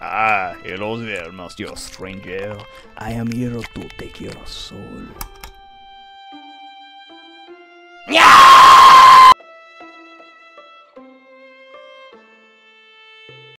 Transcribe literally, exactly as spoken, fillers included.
Ah, hello there, Master Stranger. I am here to take your soul. Yeah!